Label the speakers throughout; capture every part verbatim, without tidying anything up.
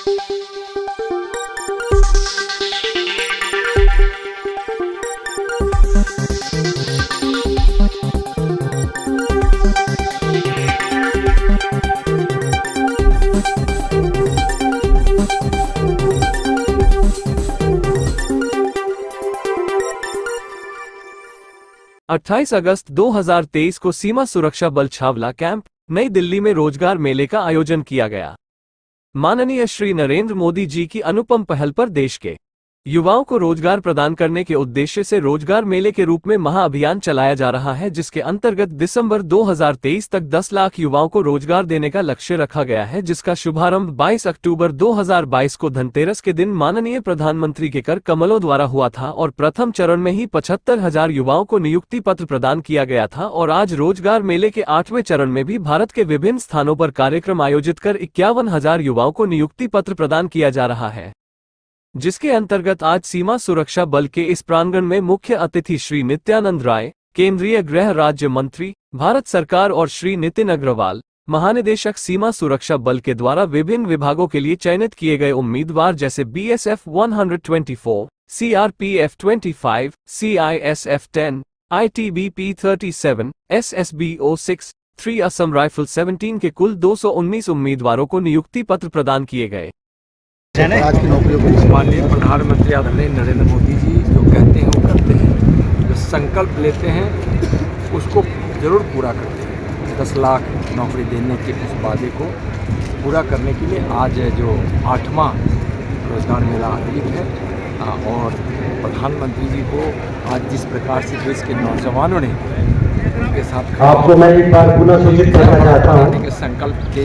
Speaker 1: अट्ठाईस अगस्त दो हज़ार तेईस को सीमा सुरक्षा बल छावला कैंप नई दिल्ली में रोजगार मेले का आयोजन किया गया। माननीय श्री नरेंद्र मोदी जी की अनुपम पहल पर देश के युवाओं को रोजगार प्रदान करने के उद्देश्य से रोजगार मेले के रूप में महाअभियान चलाया जा रहा है, जिसके अंतर्गत दिसंबर दो हज़ार तेईस तक दस लाख युवाओं को रोजगार देने का लक्ष्य रखा गया है, जिसका शुभारंभ बाईस अक्टूबर दो हज़ार बाईस को धनतेरस के दिन माननीय प्रधानमंत्री के कर कमलों द्वारा हुआ था और प्रथम चरण में ही पचहत्तर हजार युवाओं को नियुक्ति पत्र प्रदान किया गया था और आज रोजगार मेले के आठवें चरण में भी भारत के विभिन्न स्थानों पर कार्यक्रम आयोजित कर इक्यावन हजार युवाओं को नियुक्ति पत्र प्रदान किया जा रहा है, जिसके अंतर्गत आज सीमा सुरक्षा बल के इस प्रांगण में मुख्य अतिथि श्री नित्यानंद राय, केंद्रीय गृह राज्य मंत्री, भारत सरकार और श्री नितिन अग्रवाल, महानिदेशक सीमा सुरक्षा बल के द्वारा विभिन्न विभागों के लिए चयनित किए गए उम्मीदवार जैसे बी एस एफ एक सौ चौबीस, सी आर पी एफ पच्चीस, सी आई एस एफ दस, आई टी बी पी सैंतीस, S S B O six, three Assam rifle सत्रह के कुल दो सौ उन्नीस उम्मीदवारों को नियुक्ति पत्र प्रदान किए गए।
Speaker 2: आज की नौकरियों को माननीय प्रधानमंत्री आदरणीय नरेंद्र मोदी जी जो कहते हैं वो करते हैं, जो संकल्प लेते हैं उसको जरूर पूरा करते हैं। दस लाख नौकरी देने के उस वादे को पूरा करने के लिए आज जो आठवां रोजगार मेला आयोजित है और प्रधानमंत्री जी को आज जिस प्रकार से देश के नौजवानों ने उनके साथ
Speaker 3: आपको मैं एक बार पुनः सूचित करना चाहता हूं
Speaker 2: के संकल्प के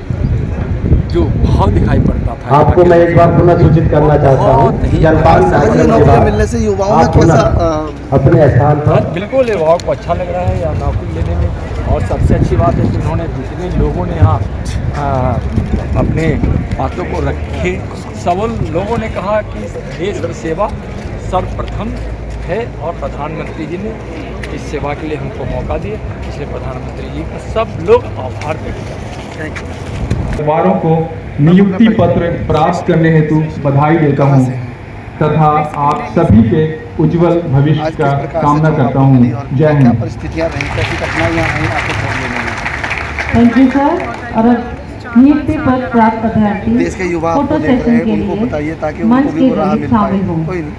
Speaker 2: जो भाव दिखाई पड़ता था,
Speaker 3: आपको मैं एक बार पुनः सूचित करना चाहता हूँ जलपान
Speaker 4: मिलने से युवाओं में कैसा
Speaker 3: अपने स्थान पर
Speaker 2: बिल्कुल युवाओं को अच्छा लग रहा है या नौकरी लेने में। और सबसे अच्छी बात है कि उन्होंने जितने लोगों ने यहाँ अपने बातों को रखे, सब लोगों ने कहा कि देश की सेवा सर्वप्रथम है और प्रधानमंत्री जी ने इस सेवा के लिए हमको मौका दिया, इसलिए प्रधानमंत्री जी का सब लोग आभार व्यक्त करते हैं। Thank you.
Speaker 5: उम्मीदवारों को नियुक्ति पत्र प्राप्त करने हेतु बधाई देता हूं तथा आप सभी के उज्जवल भविष्य का कामना करता हूं। जय हिंद।
Speaker 4: परिस्थितियां रही, कैसी कठिनाइयां आई आपको फोन लेने में?
Speaker 6: Thank you sir. और नियुक्ति पत्र प्राप्त अभ्यर्थी
Speaker 4: देश के युवा को देख रहे हैं, उनको बताइए ताकि उनको भी राह मिल पाए। कोई नहीं,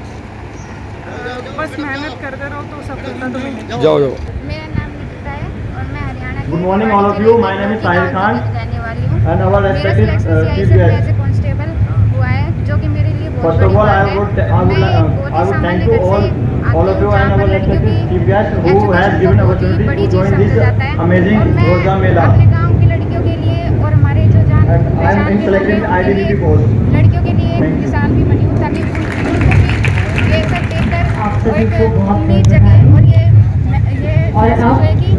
Speaker 7: बस मेहनत करते रहो तो सफलता तो मिलेगी।
Speaker 2: जाओ जाओ।
Speaker 7: मेरा नाम निकिता है और मैं Haryana
Speaker 5: good morning all of you, my name is Sahil Khan and our respected chief guest.
Speaker 7: Constable हुआ है जो कि मेरे लिए बहुत
Speaker 5: first of all I would I would I would thank you all all of you and our respected chief guest who has given opportunity to join this amazing Rozgar Mela.
Speaker 7: अपने गांव की लड़कियों के लिए और हमारे जो जान
Speaker 5: I am selected IDB force
Speaker 7: लड़कियों के लिए एक मिसाल भी बनी हूं ताकि उनको भी ये सब देखकर एक उम्मीद जगे और ये ये महसूस है कि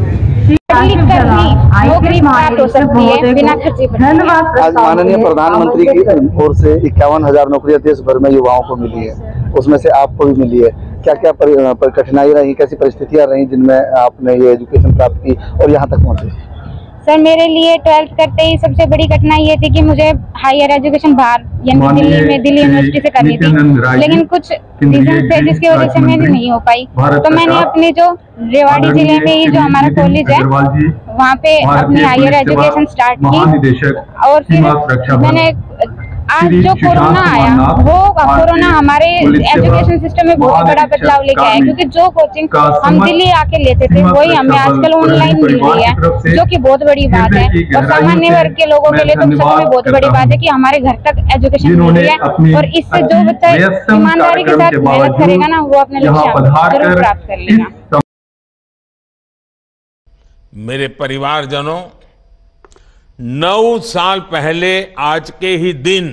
Speaker 8: आज माननीय प्रधानमंत्री की ओर से इक्यावन हजार नौकरियां देश भर में युवाओं को मिली है, उसमें से आपको भी मिली है। क्या क्या पर, पर कठिनाई रही, कैसी परिस्थितियां रही जिनमें आपने ये एजुकेशन प्राप्त की और यहाँ तक पहुँचे?
Speaker 7: सर मेरे लिए ट्वेल्थ करते ही सबसे बड़ी कठिनाई ये थी कि मुझे हायर एजुकेशन बाहर यानी दिल्ली में दिल्ली यूनिवर्सिटी से करनी थी, लेकिन कुछ रीजन थे जिसकी वजह से मेरी नहीं हो पाई। तो मैंने अपने जो रेवाड़ी जिले में ही जो हमारा कॉलेज है वहाँ पे अपनी हायर एजुकेशन स्टार्ट की और फिर मैंने आज जो कोरोना आया वो कोरोना हमारे एजुकेशन सिस्टम में बहुत बड़ा बदलाव लेके आया, क्योंकि जो कोचिंग हम दिल्ली आके लेते थे वही हमें आजकल ऑनलाइन मिल रही है, जो कि बहुत बड़ी बात है। और सामान्य वर्ग के लोगों के लिए तो सच में बहुत बड़ी बात है कि हमारे घर तक एजुकेशन मिल रही है और इससे जो बच्चा ईमानदारी के साथ मेहनत करेगा ना वो अपने लक्ष्य जरूर प्राप्त कर लेगा।
Speaker 9: मेरे परिवारजनों, नौ साल पहले आज के ही दिन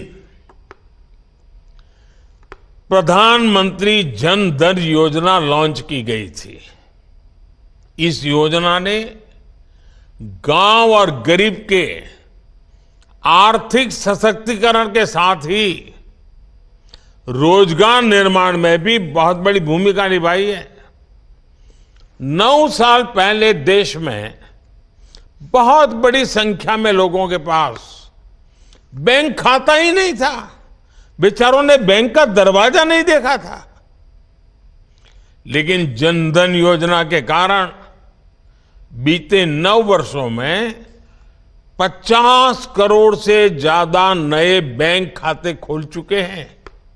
Speaker 9: प्रधानमंत्री जन धन योजना लॉन्च की गई थी। इस योजना ने गांव और गरीब के आर्थिक सशक्तिकरण के साथ ही रोजगार निर्माण में भी बहुत बड़ी भूमिका निभाई है। नौ साल पहले देश में बहुत बड़ी संख्या में लोगों के पास बैंक खाता ही नहीं था, बेचारों ने बैंक का दरवाजा नहीं देखा था। लेकिन जनधन योजना के कारण बीते नौ वर्षों में पचास करोड़ से ज्यादा नए बैंक खाते खोल चुके हैं।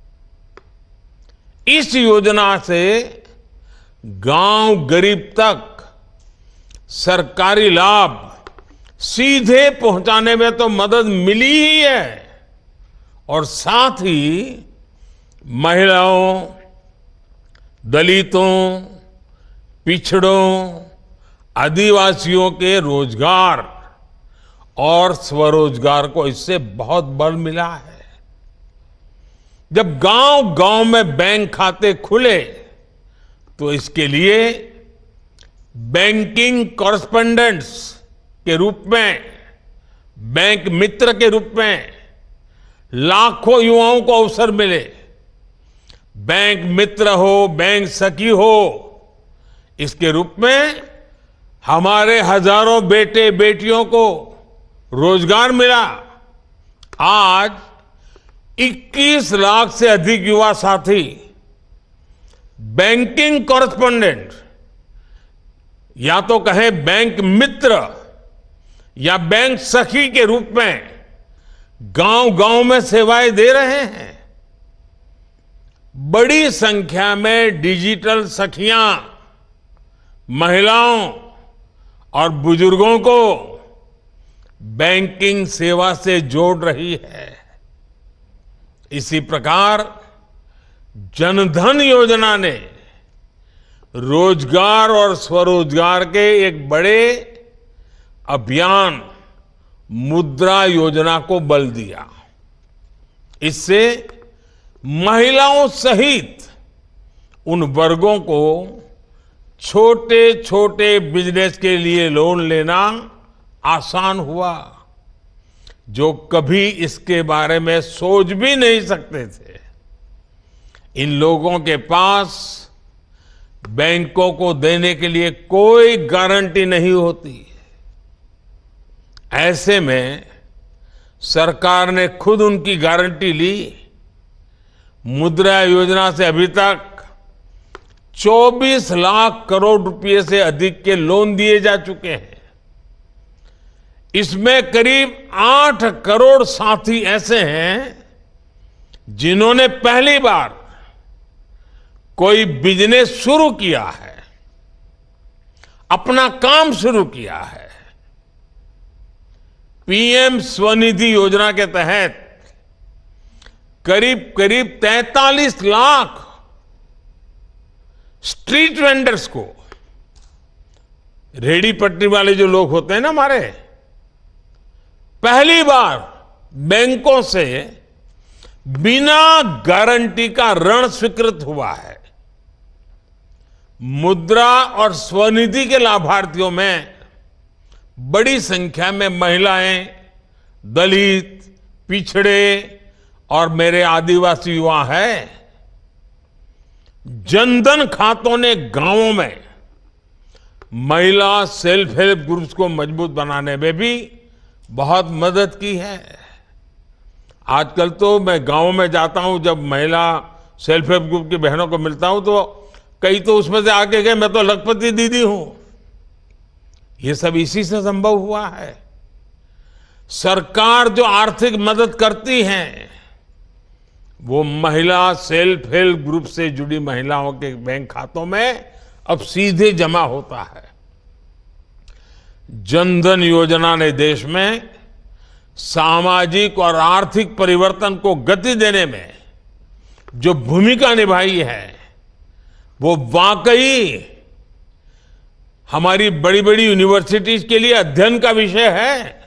Speaker 9: इस योजना से गांव गरीब तक सरकारी लाभ सीधे पहुंचाने में तो मदद मिली ही है, और साथ ही महिलाओं, दलितों, पिछड़ों, आदिवासियों के रोजगार और स्वरोजगार को इससे बहुत बल मिला है। जब गांव गांव में बैंक खाते खुले तो इसके लिए बैंकिंग कॉरेस्पोंडेंट्स के रूप में, बैंक मित्र के रूप में लाखों युवाओं को अवसर मिले। बैंक मित्र हो, बैंक सखी हो, इसके रूप में हमारे हजारों बेटे बेटियों को रोजगार मिला। आज इक्कीस लाख से अधिक युवा साथी बैंकिंग कॉरेस्पोंडेंट, या तो कहें बैंक मित्र या बैंक सखी के रूप में गांव गांव में सेवाएं दे रहे हैं। बड़ी संख्या में डिजिटल सखियां महिलाओं और बुजुर्गों को बैंकिंग सेवा से जोड़ रही है। इसी प्रकार जनधन योजना ने रोजगार और स्वरोजगार के एक बड़े अभियान मुद्रा योजना को बल दिया। इससे महिलाओं सहित उन वर्गों को छोटे छोटे बिजनेस के लिए लोन लेना आसान हुआ जो कभी इसके बारे में सोच भी नहीं सकते थे। इन लोगों के पास बैंकों को देने के लिए कोई गारंटी नहीं होती। ऐसे में सरकार ने खुद उनकी गारंटी ली। मुद्रा योजना से अभी तक चौबीस लाख करोड़ रुपए से अधिक के लोन दिए जा चुके हैं। इसमें करीब आठ करोड़ साथी ऐसे हैं जिन्होंने पहली बार कोई बिजनेस शुरू किया है, अपना काम शुरू किया है। पीएम स्वनिधि योजना के तहत करीब करीब तैंतालीस लाख स्ट्रीट वेंडर्स को, रेडी पटरी वाले जो लोग होते हैं ना हमारे, पहली बार बैंकों से बिना गारंटी का ऋण स्वीकृत हुआ है। मुद्रा और स्वनिधि के लाभार्थियों में बड़ी संख्या में महिलाएं, दलित, पिछड़े और मेरे आदिवासी युवा हैं। जनधन खातों ने गांवों में महिला सेल्फ हेल्प ग्रुप्स को मजबूत बनाने में भी बहुत मदद की है। आजकल तो मैं गांव में जाता हूं, जब महिला सेल्फ हेल्प ग्रुप की बहनों को मिलता हूं तो कई तो उसमें से आके गए मैं तो लखपति दीदी हूं। ये सब इसी से संभव हुआ है। सरकार जो आर्थिक मदद करती है वो महिला सेल्फ हेल्प ग्रुप से जुड़ी महिलाओं के बैंक खातों में अब सीधे जमा होता है। जनधन योजना ने देश में सामाजिक और आर्थिक परिवर्तन को गति देने में जो भूमिका निभाई है वो वाकई हमारी बड़ी बड़ी यूनिवर्सिटीज के लिए अध्ययन का विषय है।